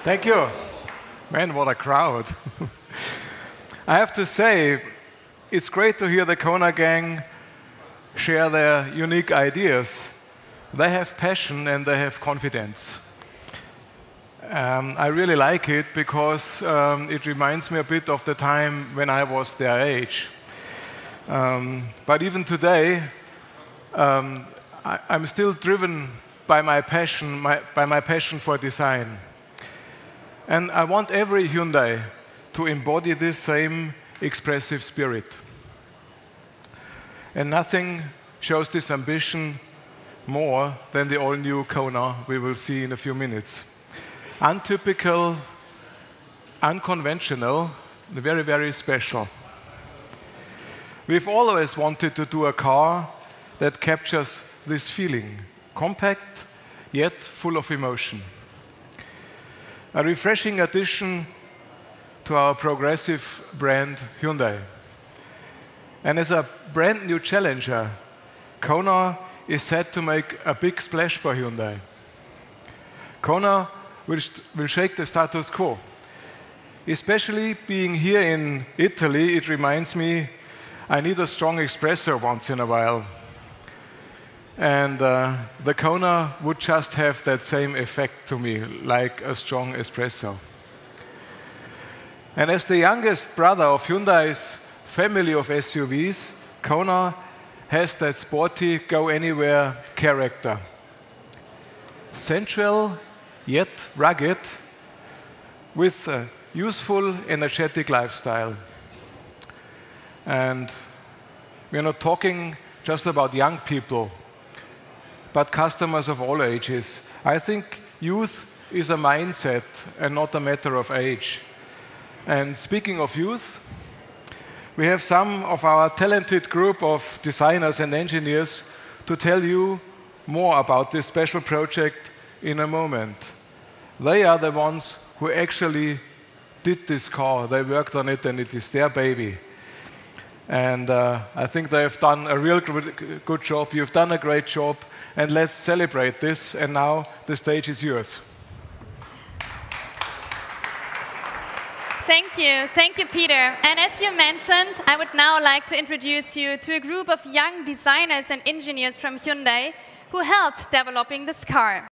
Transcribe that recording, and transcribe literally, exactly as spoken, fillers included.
Thank you. Man, what a crowd. I have to say, it's great to hear the Kona gang share their unique ideas. They have passion and they have confidence. Um, I really like it because um, it reminds me a bit of the time when I was their age. Um, but even today, um, I, I'm still driven by my passion, my, by my passion for design. And I want every Hyundai to embody this same expressive spirit. And nothing shows this ambition more than the all-new Kona we will see in a few minutes. Untypical, unconventional, very, very special. We've always wanted to do a car that captures this feeling, compact, yet full of emotion. A refreshing addition to our progressive brand Hyundai. And as a brand new challenger, Kona is set to make a big splash for Hyundai. Kona will, will shake the status quo. Especially being here in Italy, it reminds me I need a strong espresso once in a while. And uh, the Kona would just have that same effect to me, like a strong espresso. And as the youngest brother of Hyundai's family of S U Vs, Kona has that sporty, go-anywhere character. Sensual, yet rugged, with a useful, energetic lifestyle. And we're not talking just about young people, but customers of all ages. I think youth is a mindset and not a matter of age. And speaking of youth, we have some of our talented group of designers and engineers to tell you more about this special project in a moment. They are the ones who actually did this car. They worked on it and it is their baby. And uh, I think they have done a real good job. You've done a great job. And let's celebrate this. And now the stage is yours. Thank you. Thank you, Peter. And as you mentioned, I would now like to introduce you to a group of young designers and engineers from Hyundai who helped developing this car.